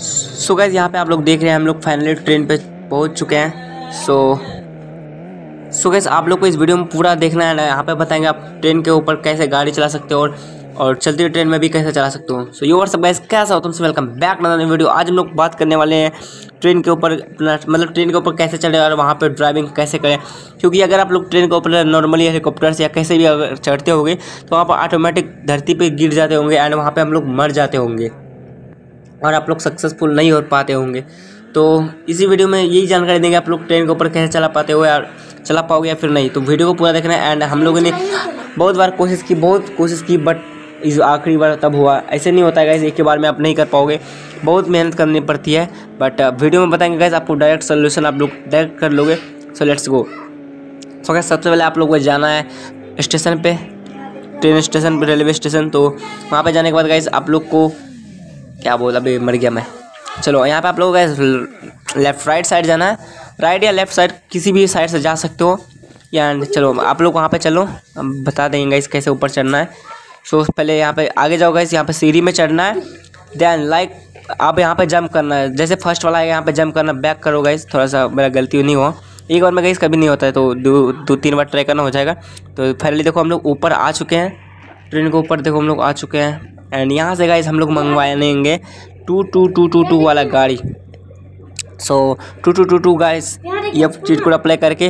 So guys यहाँ पे आप लोग देख रहे हैं हम लोग फाइनली ट्रेन पे पहुँच चुके हैं। सो गाइस आप लोग को इस वीडियो में पूरा देखना है ना। यहाँ पे बताएंगे आप ट्रेन के ऊपर कैसे गाड़ी चला सकते हो और चलती हुई ट्रेन में भी कैसे चला सकते हो। सो यो व्हाट्सअप गाइस, कैसा हो तुमसे, वेलकम बैक नई वीडियो। आज हम लोग बात करने वाले हैं ट्रेन के ऊपर, मतलब ट्रेन के ऊपर कैसे चढ़े और वहाँ पे ड्राइविंग कैसे करें। क्योंकि अगर आप लोग ट्रेन के ऊपर नॉर्मली हेलीकॉप्टर से या कैसे भी अगर चढ़ते होंगे तो वहाँ पर ऑटोमेटिक धरती पर गिर जाते होंगे एंड वहाँ पर हम लोग मर जाते होंगे और आप लोग सक्सेसफुल नहीं हो पाते होंगे। तो इसी वीडियो में यही जानकारी देंगे आप लोग ट्रेन के ऊपर कैसे चला पाते हो या चला पाओगे या फिर नहीं। तो वीडियो को पूरा देखना है। एंड हम लोगों ने बहुत बार कोशिश की बट इस आखिरी बार तब हुआ। ऐसे नहीं होता है गाइस, एक के बार में आप नहीं कर पाओगे, बहुत मेहनत करनी पड़ती है। बट वीडियो में बताएंगे गाइस, आपको डायरेक्ट सोल्यूशन आप लोग डायरेक्ट कर लोगे। So let's go. So guys सबसे पहले आप लोग को जाना है स्टेशन पे, ट्रेन स्टेशन पे, रेलवे स्टेशन। तो वहाँ पे जाने के बाद गाइस आप लोग को क्या बोला, अभी मर गया मैं। चलो यहाँ पे आप लोगों का लेफ़्ट राइट साइड जाना है, राइट या लेफ़्ट साइड किसी भी साइड से जा सकते हो। एंड चलो आप लोग वहाँ पे चलो, हम बता देंगे गाइस कैसे ऊपर चढ़ना है। सो पहले यहाँ पे आगे जाओ गाइस, यहाँ पे सीढ़ी में चढ़ना है। देन लाइक आप यहाँ पे जंप करना है, जैसे फर्स्ट वाला है यहाँ पे जंप करना, बैक करो गाइस। थोड़ा सा मेरा गलती नहीं हुआ, एक बार में गाइस कभी नहीं होता है, तो दो तीन बार ट्राई करना हो जाएगा। तो फाइनली देखो हम लोग ऊपर आ चुके हैं, ट्रेन के ऊपर देखो हम लोग आ चुके हैं। एंड यहाँ से गाइस हम लोग मंगवाएंगे 2222 वाला गाड़ी। सो 2222 गाइस, ये चीट कोड अप्लाई करके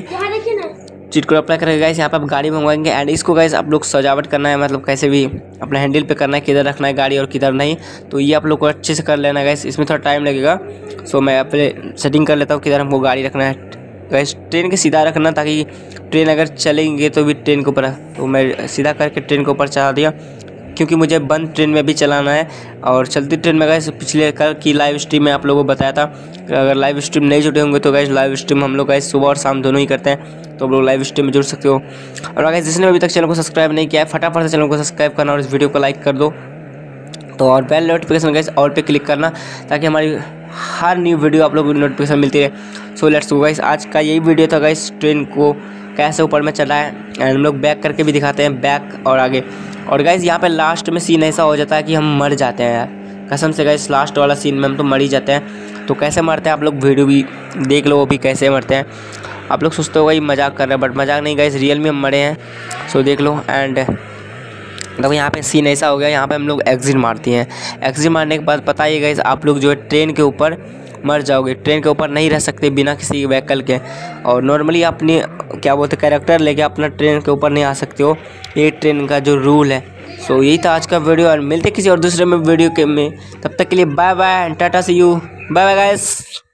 गाइस यहाँ पे आप गाड़ी मंगवाएंगे। एंड इसको गाइस आप लोग सजावट करना है, मतलब कैसे भी अपना हैंडल पे करना है, किधर रखना है गाड़ी और किधर नहीं। तो ये आप लोग को अच्छे से कर लेना है गाइस, इसमें थोड़ा टाइम लगेगा। सो मैं अपने सेटिंग कर लेता हूँ किधर हमको गाड़ी रखना है। गाइस ट्रेन के सीधा रखना, ताकि ट्रेन अगर चलेंगे तो भी ट्रेन के ऊपर, तो मैं सीधा करके ट्रेन के ऊपर चढ़ा दिया, क्योंकि मुझे बंद ट्रेन में भी चलाना है। और चलती ट्रेन में गाइस पिछले कल की लाइव स्ट्रीम में आप लोगों को बताया था, अगर लाइव स्ट्रीम नहीं जुड़े होंगे तो गाइस लाइव स्ट्रीम हम लोग गाइस सुबह और शाम दोनों ही करते हैं, तो आप लोग लाइव स्ट्रीम में जुड़ सकते हो। और गाइस जिसने अभी तक चैनल को सब्सक्राइब नहीं किया है, फटाफट से चैनल को सब्सक्राइब करना और इस वीडियो को लाइक कर दो। तो और बेल नोटिफिकेशन गाइस ऑल पे क्लिक करना, ताकि हमारी हर न्यू वीडियो आप लोगों को नोटिफिकेशन मिलती रहे। सो लेट्स गो गाइस, आज का यही वीडियो था गाइस, ट्रेन को कैसे ऊपर में चला है। एंड हम लोग बैक करके भी दिखाते हैं, बैक और आगे। और गाइस यहाँ पे लास्ट में सीन ऐसा हो जाता है कि हम मर जाते हैं यार, कसम से गाइस लास्ट वाला सीन में हम तो मर ही जाते हैं। तो कैसे मरते हैं आप लोग वीडियो भी देख लो, वो भी कैसे मरते हैं। आप लोग सोचते हो भाई मजाक कर रहे हैं, बट मजाक नहीं गाइस, रियल में हम मरे हैं। सो देख लो। एंड देखो यहाँ पे सीन ऐसा हो गया, यहाँ पे हम लोग एग्जिट मारती हैं। एग्जिट मारने के बाद पता ही गाइस आप लोग जो है ट्रेन के ऊपर मर जाओगे, ट्रेन के ऊपर नहीं रह सकते बिना किसी व्हीकल के। और नॉर्मली अपनी क्या बोलते कैरेक्टर लेके अपना ट्रेन के ऊपर नहीं आ सकते हो, ये ट्रेन का जो रूल है। सो यही था आज का वीडियो, और मिलते किसी और दूसरे में वीडियो के में। तब तक के लिए bye bye, tata see you, bye bye guys.